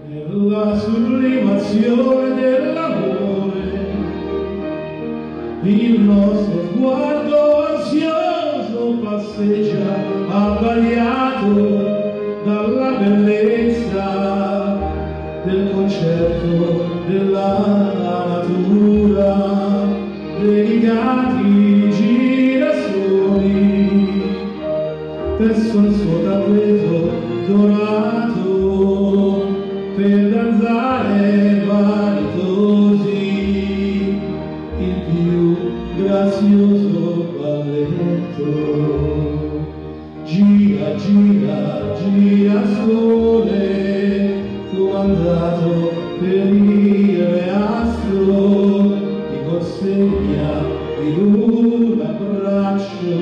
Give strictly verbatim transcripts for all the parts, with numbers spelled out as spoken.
nella sublimazione dell'amore, il nostro sguardo ansioso passeggia abbagliato dalla bellezza del concerto della natura, delicati girasoli verso il suo tappeto dorato per danzare vanitosi il più grazioso balletto. Gira, gira, gira sole, comandato per il reastro, ti consegna in un abbraccio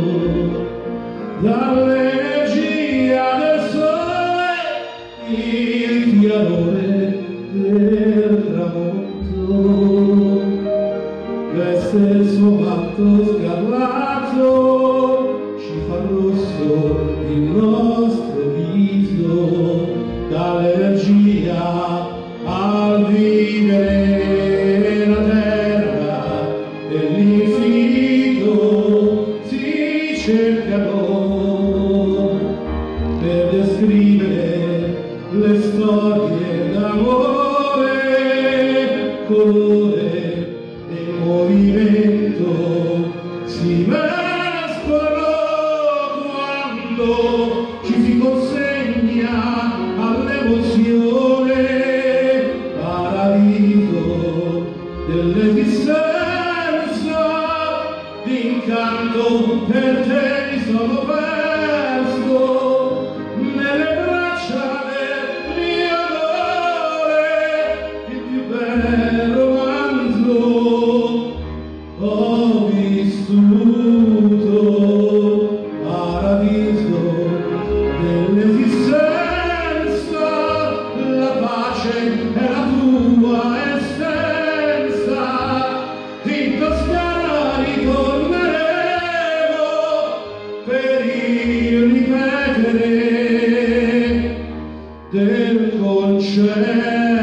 dall'energia del sole, il chiarore del tramonto veste il suo manto scarlatto, ci fa rosso il nostro viso dall'energia al vivere la terra dell'infinito si cercano per descrivere le storie d'amore, colore e movimento si mescolano quando ci si consegna all'emozione, paradiso dell'esistenza, d'incanto per te mi sono perso nelle braccia del mio amore, il più bel romanzo ho vissuto, paradiso dell'esistenza, la pace è la tua essenza, in Toscana ritorneremo per il ripetere del concerto.